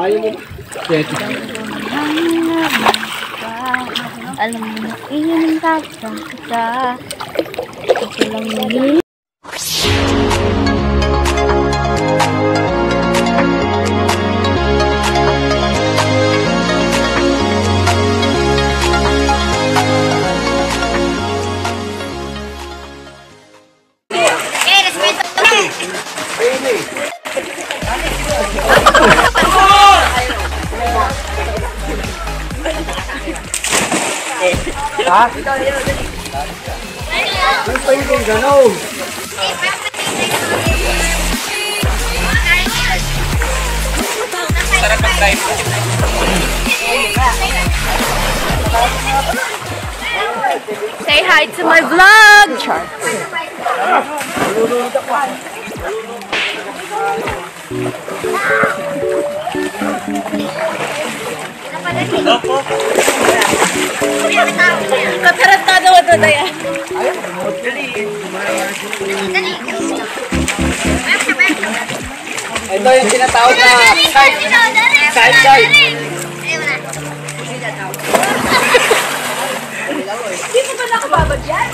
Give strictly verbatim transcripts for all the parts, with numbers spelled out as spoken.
Ayaw mo ba? Alam mo na iyon ka kita. Ito lang yun. Ha? Ano pa yung gano'n? Sarap mag-drive. Say hi to my vlog! Char. Katarantado ko ito na yan. Ito yung tinatawag na side side side. Hindi mo ba nakababad yan?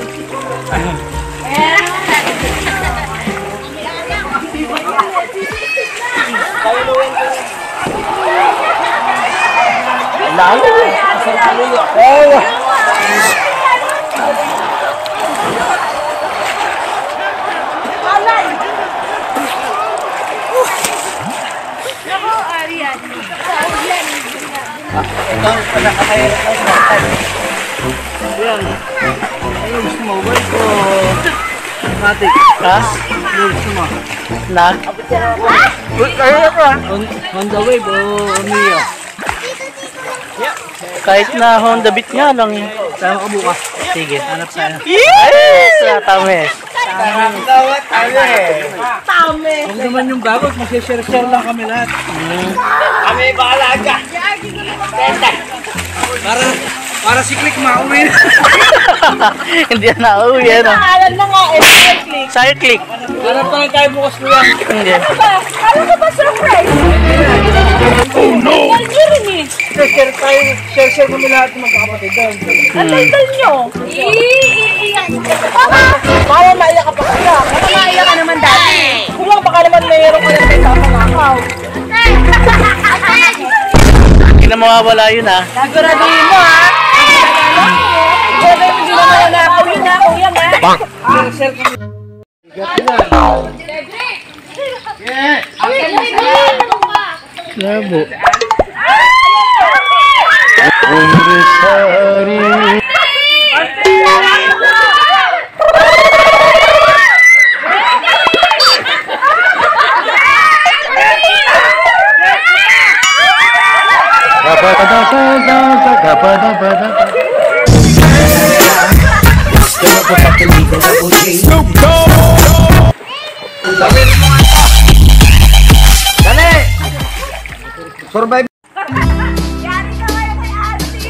Lalo. Oh. Ito ang pinakahirap na sinaktan. Yan. Ano gusto mo? Wait ko. Matik. Ha? Ano gusto mo? Nag? Honda Wave o Mia? Kahit na Honda Beat nga lang yun. Saan ka bukas? Sige, hanap sana. Yes! Tames. Tames. Tames. Huwag naman yung bago, mag-share-share lang kami lahat. Kami bahala ka. Para, para si Click mauwi. Hindi na nauwi yan. Alam na nga, eh, side click. Side Click. Harap pa lang tayo bukas ko yan. Hindi. Ano ba? Ano ka ba surprise? Oh no! Nag-irin eh. Share tayo, share-share kami lahat ng magkakapatid doon. Ang daldal nyo. Iiiyak. Baka, baka maiyak ka pa kaya. Baka maiyak ka naman dati. Kulang baka naman mayroon ka naman kapanakaw. Hindi na mawawala yun ha. Siguraduhin mo ha. Siguraduhin mo hindi na mawanakaw yun ha. Kuya ha. Share-share kami. Labo. Survive. Yari ka kayo kay Ate!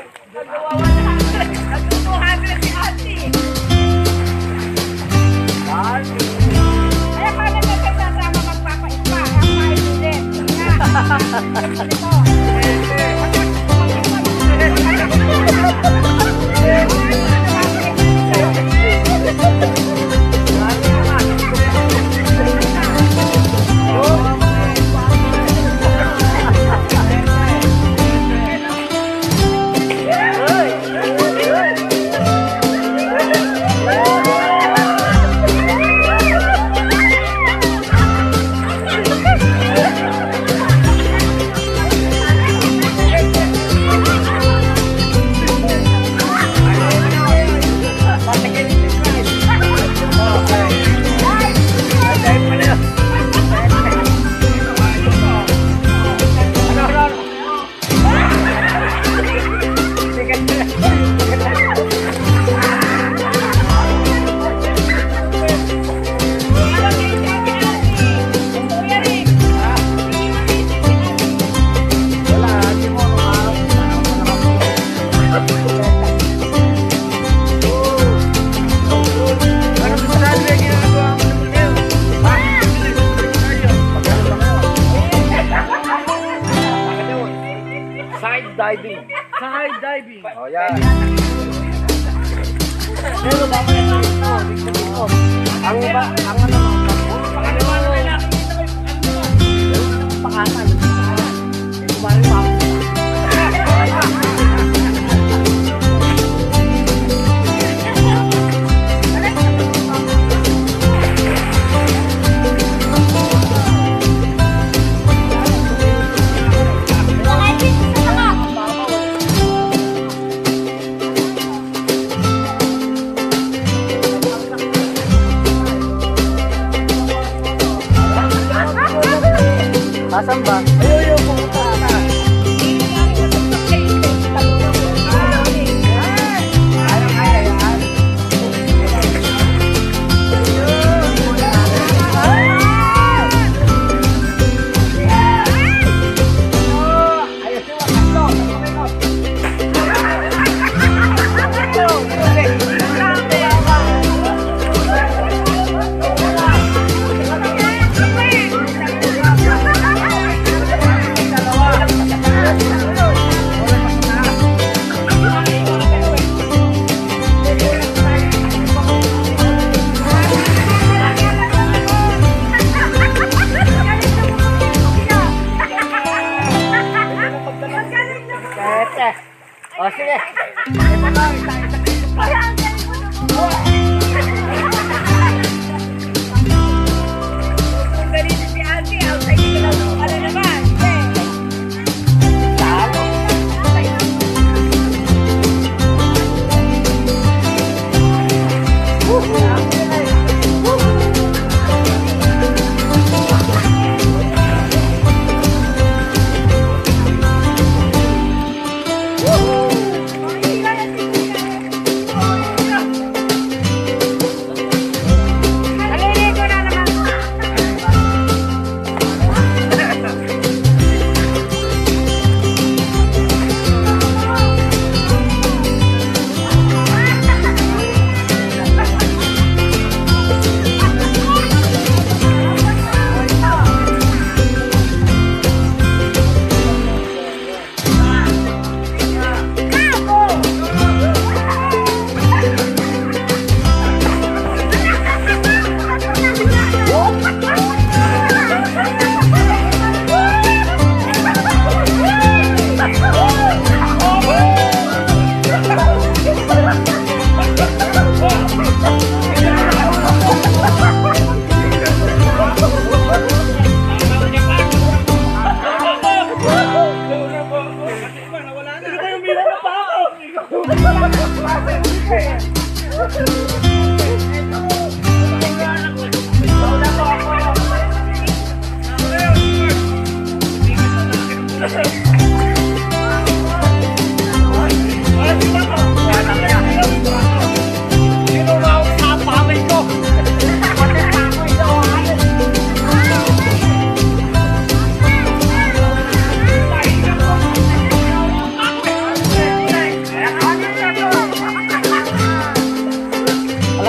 Diving. Side diving. Oh, yan. Pero babalik na ito. Dito. Ang iba, ang ano, ang pakatan. Kumarin pa ako. Asan ba? Ayaw, ayaw, pumunta ka. O, sige. Ito na, isa-isa pa. Kung ganito si Ate, outside ko lang ng pala naman. Lalo.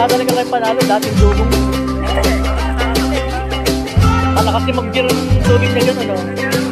nagmamadali ka kayo panalo, dating dugong. Kala kasi mag-gear yung tubig niya gano'n, no?